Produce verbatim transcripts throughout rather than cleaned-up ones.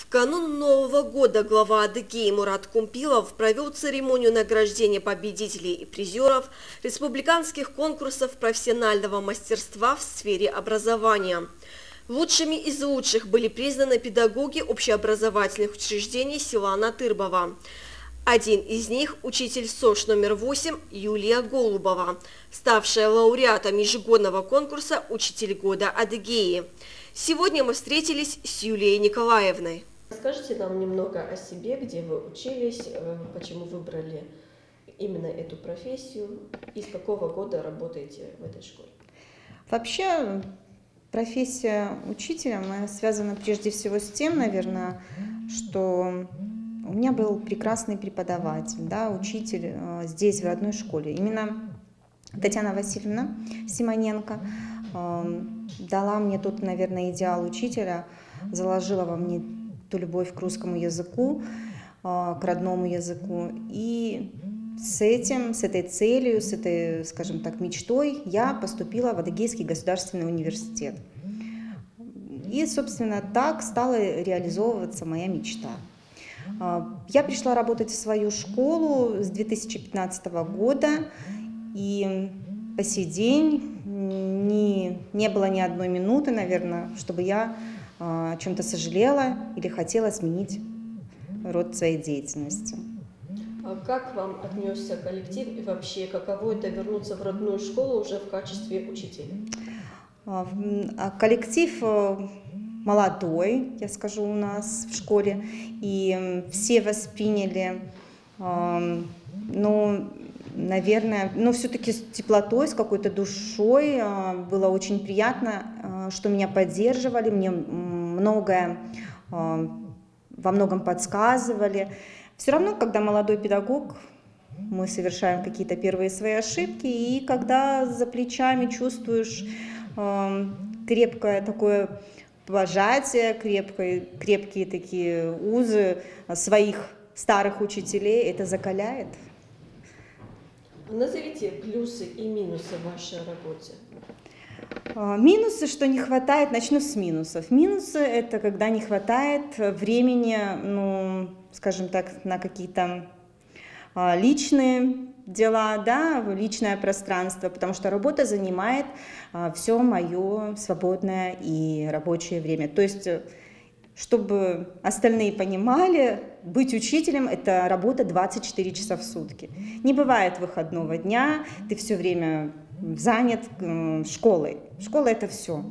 канун Нового года глава Адыгеи Мурат Кумпилов провел церемонию награждения победителей и призеров республиканских конкурсов профессионального мастерства в сфере образования. Лучшими из лучших были признаны педагоги общеобразовательных учреждений села Натырбово. Один из них – учитель СОЖ номер восемь Юлия Голубова, ставшая лауреатом ежегодного конкурса «Учитель года Адыгеи». Сегодня мы встретились с Юлией Николаевной. Расскажите нам немного о себе, где вы учились, почему выбрали именно эту профессию и с какого года работаете в этой школе? Вообще, профессия учителя моя связана прежде всего с тем, наверное, что у меня был прекрасный преподаватель, да, учитель э, здесь, в родной школе. Именно Татьяна Васильевна Симоненко э, дала мне тот, наверное, идеал учителя, заложила во мне ту любовь к русскому языку, э, к родному языку. И с этим, с этой целью, с этой, скажем так, мечтой я поступила в Адыгейский государственный университет. И, собственно, так стала реализовываться моя мечта. Я пришла работать в свою школу с две тысячи пятнадцатого года, и по сей день не, не было ни одной минуты, наверное, чтобы я о чем-то сожалела или хотела сменить род своей деятельности. А как вам отнесся коллектив и вообще, каково это вернуться в родную школу уже в качестве учителя? Коллектив молодой, я скажу, у нас в школе, и все восприняли, ну, наверное, ну, все-таки с теплотой, с какой-то душой. Было очень приятно, что меня поддерживали, мне многое, во многом подсказывали. Все равно, когда молодой педагог, мы совершаем какие-то первые свои ошибки, и когда за плечами чувствуешь крепкое такое пожатие, крепкие, крепкие такие узы своих старых учителей, это закаляет. Назовите плюсы и минусы в вашей работе. Минусы, что не хватает, начну с минусов. Минусы – это когда не хватает времени, ну, скажем так, на какие-то личные дела, да, личное пространство, потому что работа занимает а, все мое свободное и рабочее время. То есть, чтобы остальные понимали, быть учителем – это работа двадцать четыре часа в сутки. Не бывает выходного дня, ты все время занят э, школой. Школа – это все.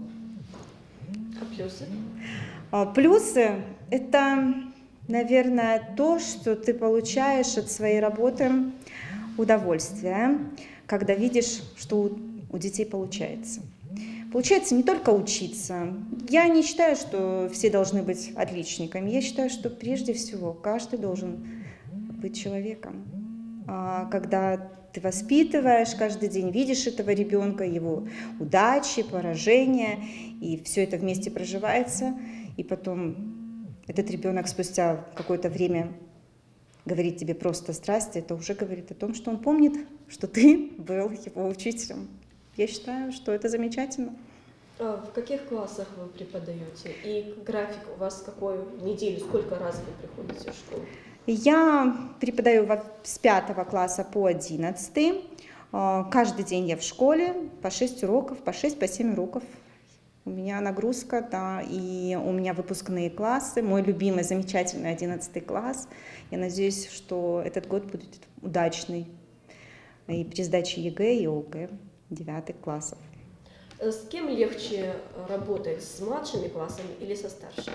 А плюсы? А, плюсы – это, наверное, то, что ты получаешь от своей работы удовольствие, когда видишь, что у детей получается. Получается не только учиться. Я не считаю, что все должны быть отличниками. Я считаю, что прежде всего каждый должен быть человеком. Когда ты воспитываешь, каждый день видишь этого ребенка, его удачи, поражения, и все это вместе проживается, и потом этот ребенок спустя какое-то время говорит тебе просто страсти, это уже говорит о том, что он помнит, что ты был его учителем. Я считаю, что это замечательно. А в каких классах вы преподаете? И график у вас какой в неделю? Сколько раз вы приходите в школу? Я преподаю с пятого класса по одиннадцатый. Каждый день я в школе, по шесть уроков, по шесть, по семь уроков. У меня нагрузка, да, и у меня выпускные классы, мой любимый, замечательный одиннадцатый класс. Я надеюсь, что этот год будет удачный и при сдаче ЕГЭ и ОГЭ девятых классов. С кем легче работать, с младшими классами или со старшими?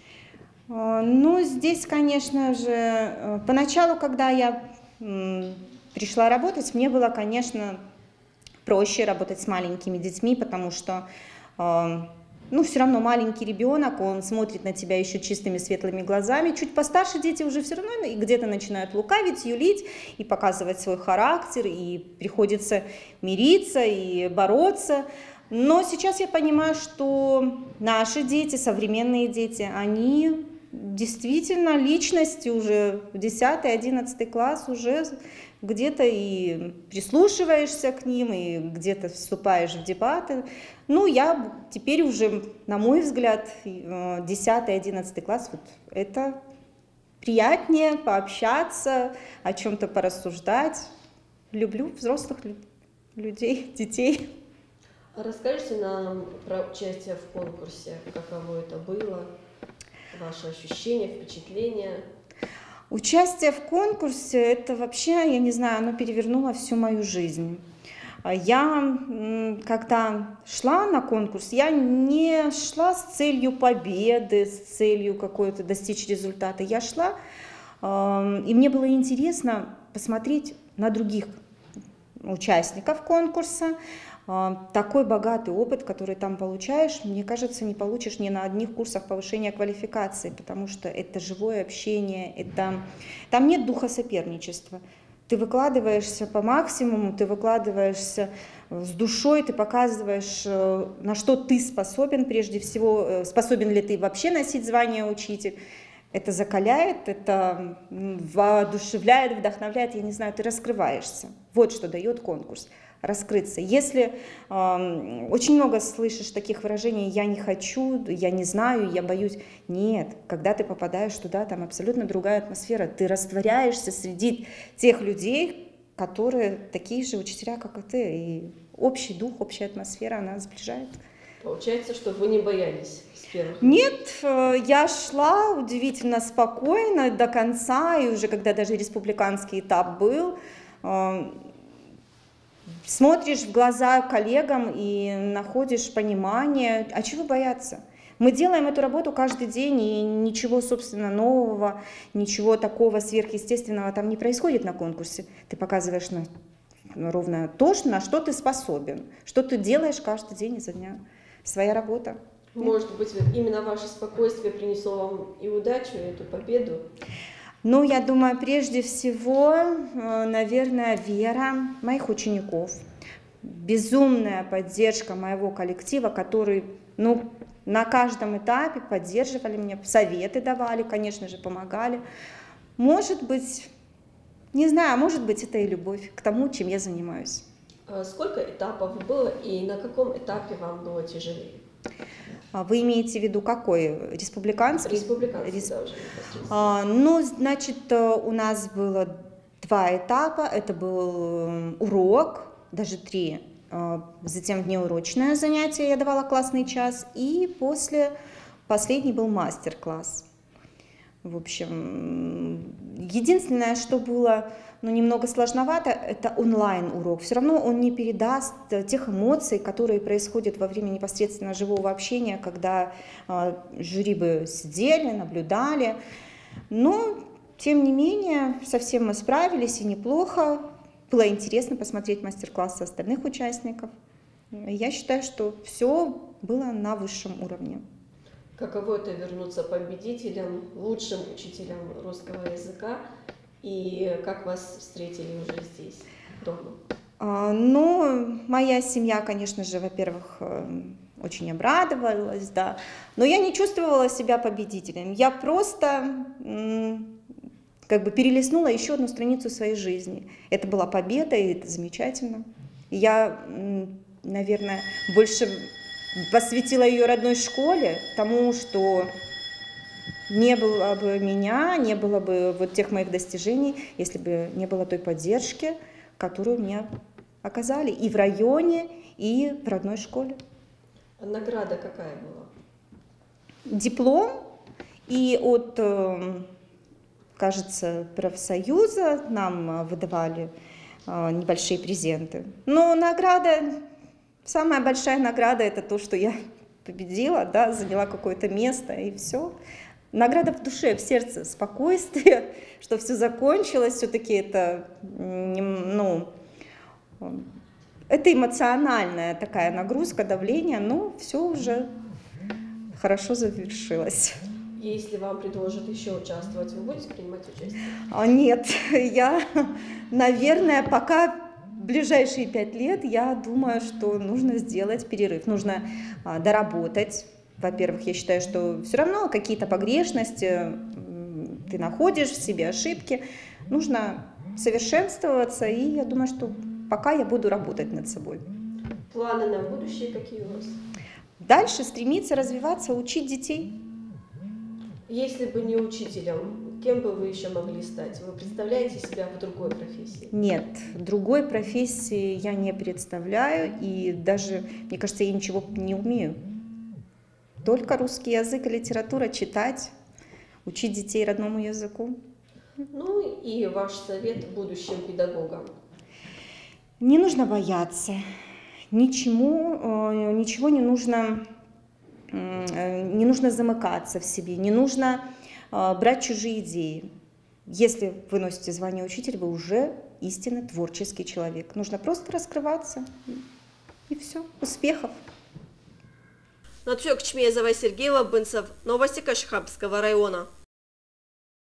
Ну, здесь, конечно же, поначалу, когда я пришла работать, мне было, конечно, проще работать с маленькими детьми, потому что ну, все равно маленький ребенок, он смотрит на тебя еще чистыми светлыми глазами. Чуть постарше дети уже все равно где-то начинают лукавить, юлить и показывать свой характер, и приходится мириться и бороться. Но сейчас я понимаю, что наши дети, современные дети, они действительно, личности уже в десятый-одиннадцатый класс уже где-то и прислушиваешься к ним, и где-то вступаешь в дебаты. Ну, я теперь уже, на мой взгляд, десятый-одиннадцатый класс, вот это приятнее пообщаться, о чем-то порассуждать. Люблю взрослых людей, детей. Расскажите нам про участие в конкурсе, каково это было, ваши ощущения, впечатления. Участие в конкурсе, это вообще, я не знаю, оно перевернуло всю мою жизнь. Я, когда шла на конкурс, я не шла с целью победы, с целью какой-то достичь результата. Я шла, и мне было интересно посмотреть на других участников конкурса. Такой богатый опыт, который там получаешь, мне кажется, не получишь ни на одних курсах повышения квалификации, потому что это живое общение, это... там нет духа соперничества. Ты выкладываешься по максимуму, ты выкладываешься с душой, ты показываешь, на что ты способен, прежде всего, способен ли ты вообще носить звание учитель. Это закаляет, это воодушевляет, вдохновляет, я не знаю, ты раскрываешься. Вот что дает конкурс. Раскрыться. Если э, очень много слышишь таких выражений «я не хочу», «я не знаю», «я боюсь», нет, когда ты попадаешь туда, там абсолютно другая атмосфера, ты растворяешься среди тех людей, которые такие же учителя, как и ты, и общий дух, общая атмосфера, она сближает. Получается, что вы не боялись с первых? Нет, я шла удивительно спокойно до конца, и уже когда даже республиканский этап был, э, смотришь в глаза коллегам и находишь понимание, а чего бояться? Мы делаем эту работу каждый день, и ничего, собственно, нового, ничего такого сверхъестественного там не происходит на конкурсе. Ты показываешь на, ровно то, на что ты способен, что ты делаешь каждый день изо дня. Своя работа. Может быть, именно ваше спокойствие принесло вам и удачу, и эту победу? Ну, я думаю, прежде всего, наверное, вера моих учеников, безумная поддержка моего коллектива, который, ну, на каждом этапе поддерживали меня, советы давали, конечно же, помогали. Может быть, не знаю, может быть, это и любовь к тому, чем я занимаюсь. Сколько этапов было и на каком этапе вам было тяжелее? Вы имеете в виду какой? Республиканский? Республиканский, Респ... да, уже а, Ну, значит, у нас было два этапа. Это был урок, даже три. Затем внеурочное занятие, я давала классный час. И после, последний был мастер-класс. В общем, единственное, что было, ну, немного сложновато, это онлайн-урок. Все равно он не передаст тех эмоций, которые происходят во время непосредственно живого общения, когда э, жюри бы сидели, наблюдали. Но, тем не менее, совсем мы справились, и неплохо. Было интересно посмотреть мастер-классы остальных участников. Я считаю, что все было на высшем уровне. Каково это вернуться победителем, лучшим учителем русского языка? И как вас встретили уже здесь, дома? А, ну, моя семья, конечно же, во-первых, очень обрадовалась, да. Но я не чувствовала себя победителем. Я просто как бы перелистнула еще одну страницу своей жизни. Это была победа, и это замечательно. Я, наверное, больше посвятила ее родной школе, тому, что не было бы меня, не было бы вот тех моих достижений, если бы не было той поддержки, которую мне оказали и в районе, и в родной школе. А награда какая была? Диплом, и от, кажется, профсоюза нам выдавали небольшие презенты. Но награда, самая большая награда — это то, что я победила, да, заняла какое-то место, и все. Награда в душе, в сердце, спокойствие, что все закончилось, все-таки это, ну, это эмоциональная такая нагрузка, давление, но все уже хорошо завершилось. Если вам предложат еще участвовать, вы будете принимать участие? А, нет, я, наверное, пока в ближайшие пять лет, я думаю, что нужно сделать перерыв, нужно а, доработать во-первых, я считаю, что все равно какие-то погрешности ты находишь в себе, ошибки. Нужно совершенствоваться, и я думаю, что пока я буду работать над собой. Планы на будущее какие у вас? Дальше стремиться развиваться, учить детей. Если бы не учителем, кем бы вы еще могли стать? Вы представляете себя в другой профессии? Нет, другой профессии я не представляю, и даже, мне кажется, я ничего не умею. Только русский язык и литература, читать, учить детей родному языку. Ну и ваш совет будущим педагогам? Не нужно бояться, ничему, ничего не нужно, не нужно замыкаться в себе, не нужно брать чужие идеи. Если вы носите звание учитель, вы уже истинно творческий человек. Нужно просто раскрываться, и все. Успехов! Натюк Чмезова, Сергей Лабынцев, новости Кашхабского района.